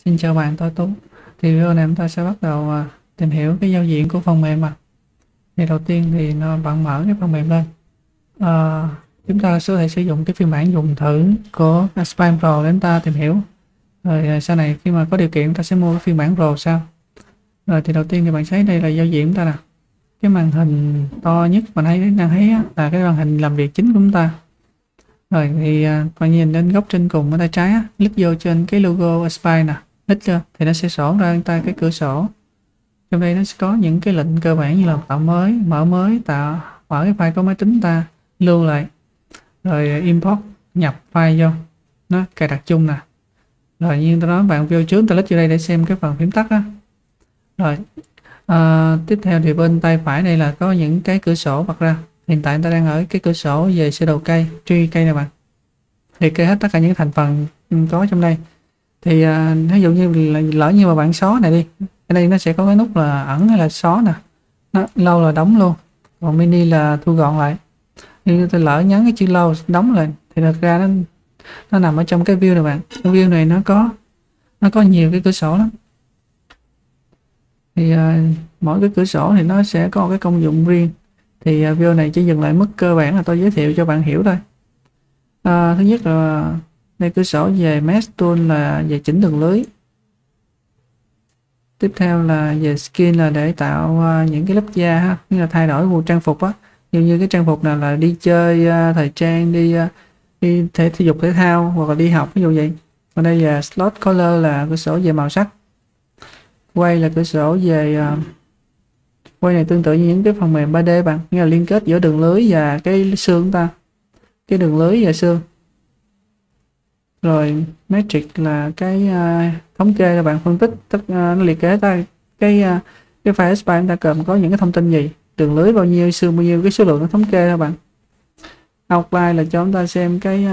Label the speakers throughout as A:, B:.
A: Xin chào bạn, tôi Tú. Thì video này chúng ta sẽ bắt đầu tìm hiểu cái giao diện của phần mềm mà. Thì đầu tiên thì bạn mở cái phần mềm lên. À, Chúng ta sẽ có thể sử dụng cái phiên bản dùng thử của Aspire Pro để chúng ta tìm hiểu. Rồi sau này khi mà có điều kiện chúng ta sẽ mua cái phiên bản Pro sau. Rồi thì đầu tiên thì bạn thấy đây là giao diện chúng ta nè. Cái màn hình to nhất bạn đang thấy là cái màn hình làm việc chính của chúng ta. Rồi thì bạn nhìn lên góc trên cùng ở tay trái click vô trên cái logo Aspire nè. Click chưa thì nó sẽ sổ ra chúng ta cái cửa sổ. Trong đây nó sẽ có những cái lệnh cơ bản như là tạo mới, mở cái file của máy tính ta, lưu lại, rồi import, nhập file vô, nó cài đặt chung nè. Rồi như tôi nói bạn vô trước ta click vô đây để xem cái phần phím tắt á. Rồi tiếp theo thì bên tay phải đây là có những cái cửa sổ bật ra. Hiện tại ta đang ở cái cửa sổ về sơ đồ cây, tree cây nè bạn. Thì kê hết tất cả những thành phần có trong đây. Thì ví dụ như là lỡ như mà bạn xóa này đi, ở đây nó sẽ có cái nút là ẩn hay là xóa nè, nó lâu là đóng luôn, còn mini là thu gọn lại. Như tôi lỡ nhấn cái chữ lâu đóng lại thì thật ra nó nằm ở trong cái view này bạn. Cái view này nó có nhiều cái cửa sổ lắm. Thì mỗi cái cửa sổ thì nó sẽ có cái công dụng riêng. Thì video này chỉ dừng lại mức cơ bản là tôi giới thiệu cho bạn hiểu thôi. Thứ nhất là đây cửa sổ về Mesh Tool là về chỉnh đường lưới. Tiếp theo là về skin là để tạo những cái lớp da ha, như là thay đổi bộ trang phục á. Như cái trang phục nào là đi chơi thời trang, đi thể dục thể thao hoặc là đi học ví dụ vậy. Còn đây là slot color là cửa sổ về màu sắc. Quay là cửa sổ về quay này tương tự như những cái phần mềm 3D bạn, như là liên kết giữa đường lưới và cái xương ta, cái đường lưới và xương. Rồi metric là cái thống kê là bạn phân tích nó liệt kê ta cái file Aspire chúng ta cần có những cái thông tin gì, đường lưới bao nhiêu, xương bao nhiêu, cái số lượng nó thống kê các bạn. Outline là cho chúng ta xem cái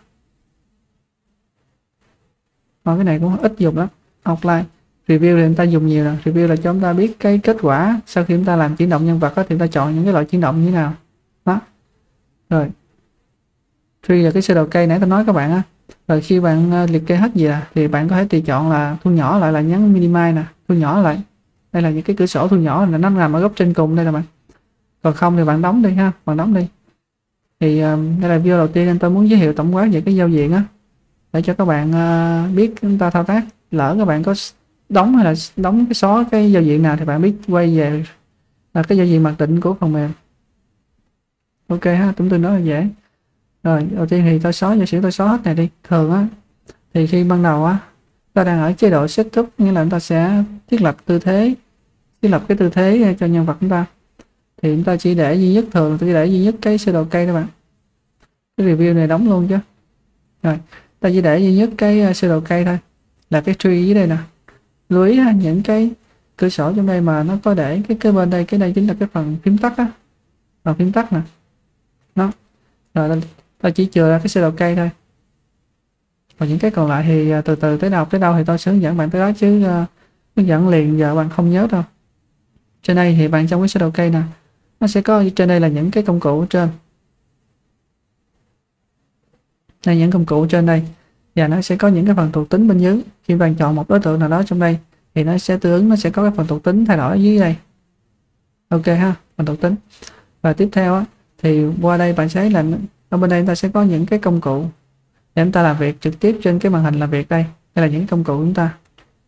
A: cái này cũng ít dùng lắm. Outline review thì chúng ta dùng nhiều rồi. Review là cho chúng ta biết cái kết quả sau khi chúng ta làm chuyển động nhân vật thì chúng ta chọn những cái loại chuyển động như thế nào đó. Rồi tree là cái sơ đồ cây nãy tôi nói các bạn á. Rồi khi bạn liệt kê hết gì thì bạn có thể tùy chọn là thu nhỏ lại, là nhấn minimize nè, thu nhỏ lại. Đây là những cái cửa sổ thu nhỏ là nó nằm ở góc trên cùng đây là bạn. Còn không thì bạn đóng đi ha, bạn đóng đi. Thì đây là video đầu tiên nên tôi muốn giới thiệu tổng quát về cái giao diện á, để cho các bạn biết chúng ta thao tác. Lỡ các bạn có đóng hay là đóng cái xóa cái giao diện nào thì bạn biết quay về là cái giao diện mặc định của phần mềm. Ok ha, chúng tôi nói là dễ. Rồi đầu tiên thì tôi xóa, giả sử tôi xóa hết này đi. Thường á thì khi ban đầu á ta đang ở chế độ setup, nghĩa là chúng ta sẽ thiết lập cái tư thế cho nhân vật chúng ta. Thì chúng ta chỉ để duy nhất, thường tôi chỉ để duy nhất cái sơ đồ cây đó bạn. Cái review này đóng luôn chứ. Rồi ta chỉ để duy nhất cái sơ đồ cây thôi, là cái tree dưới đây nè, lưới những cái cửa sổ trong đây mà nó có để cái bên đây, cái đây chính là cái phần phím tắt á, phần phím tắt nè đó. Rồi ta chỉ chừa ra cái sơ đồ cây thôi, còn những cái còn lại thì từ từ tới đâu thì tôi sẽ hướng dẫn bạn tới đó, chứ hướng dẫn liền giờ bạn không nhớ đâu. Trên đây thì bạn trong cái sơ đồ cây nè, nó sẽ có trên đây là những cái công cụ ở trên đây, những công cụ trên đây, và nó sẽ có những cái phần thuộc tính bên dưới. Khi bạn chọn một đối tượng nào đó trong đây thì nó sẽ tương ứng, nó sẽ có cái phần thuộc tính thay đổi ở dưới đây. Ok ha, phần thuộc tính. Và tiếp theo á thì qua đây bạn sẽ là ở bên đây chúng ta sẽ có những cái công cụ để chúng ta làm việc trực tiếp trên cái màn hình làm việc đây. Đây là những công cụ của chúng ta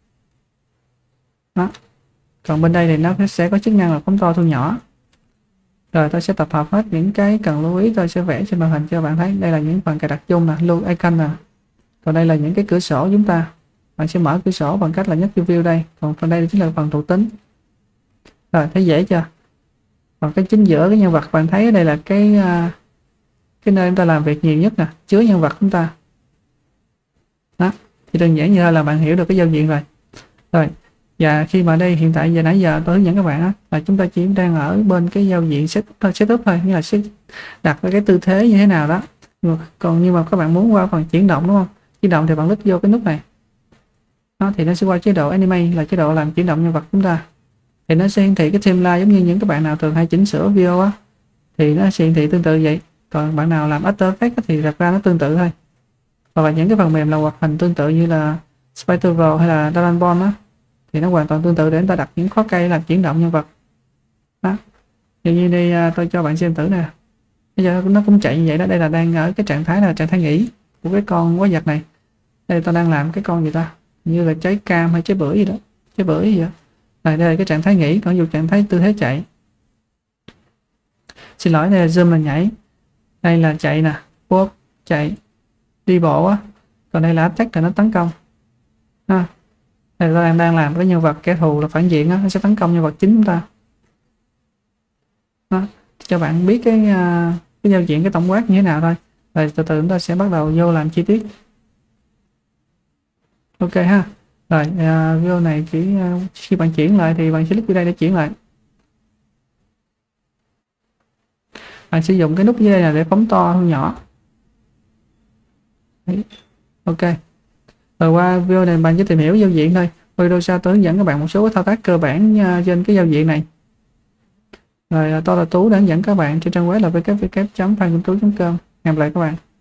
A: đó. Còn bên đây thì nó sẽ có chức năng là phóng to thu nhỏ. Rồi tôi sẽ tập hợp hết những cái cần lưu ý, tôi sẽ vẽ trên màn hình cho bạn thấy. Đây là những phần cài đặt chung nè, lưu icon nè. Còn đây là những cái cửa sổ chúng ta. Bạn sẽ mở cửa sổ bằng cách là nhấp vô view đây. Còn phần đây chính là phần thuộc tính. Rồi thấy dễ chưa? Còn cái chính giữa cái nhân vật bạn thấy đây là cái nơi chúng ta làm việc nhiều nhất nè, chứa nhân vật chúng ta đó. Thì đơn giản như là bạn hiểu được cái giao diện rồi. Rồi và khi mà đây hiện tại giờ nãy giờ tôi hướng dẫn các bạn á, là chúng ta chỉ đang ở bên cái giao diện setup thôi, như là đặt cái tư thế như thế nào đó. Còn nhưng mà các bạn muốn qua phần chuyển động đúng không? Chuyển động thì bạn click vô cái nút này đó, thì nó sẽ qua chế độ animate, là chế độ làm chuyển động nhân vật chúng ta. Thì nó sẽ hiển thị cái timeline giống như những các bạn nào thường hay chỉnh sửa video á, thì nó sẽ hiển thị tương tự vậy. Còn bạn nào làm After Effects thì thật ra nó tương tự thôi. Hoặc là những cái phần mềm là hoạt hình tương tự như là Spiderwall hay là Dragon Ball đó, thì nó hoàn toàn tương tự để chúng ta đặt những khóa cây làm chuyển động nhân vật đó. Như đây tôi cho bạn xem thử nè, bây giờ nó cũng chạy như vậy đó. Đây là đang ở cái trạng thái là trạng thái nghỉ của cái con quái vật này. Đây tôi đang làm cái con gì ta, như là trái cam hay trái bưởi gì đó, trái bưởi gì đó. Đây là cái trạng thái nghỉ, còn dù trạng thái tư thế chạy, xin lỗi, đây là zoom là nhảy, đây là chạy nè, walk chạy, đi bộ á, còn đây là attack là nó tấn công ha. Đây là đang làm cái nhân vật kẻ thù là phản diện á, nó sẽ tấn công nhân vật chính chúng ta đó. Cho bạn biết cái giao diện, cái tổng quát như thế nào thôi, rồi từ từ chúng ta sẽ bắt đầu vô làm chi tiết. Ok ha. Rồi video này chỉ khi bạn chuyển lại thì bạn sẽ click vào đây để chuyển lại. Bạn sử dụng cái nút dưới đây là để phóng to hơn nhỏ. Đấy. Ok. Rồi qua video này bạn chỉ tìm hiểu giao diện thôi. Video sau tôi hướng dẫn các bạn một số thao tác cơ bản trên cái giao diện này. Rồi tôi là Tú đã hướng dẫn các bạn trên trang web là www.phankinhtú.com. Hẹn gặp lại các bạn.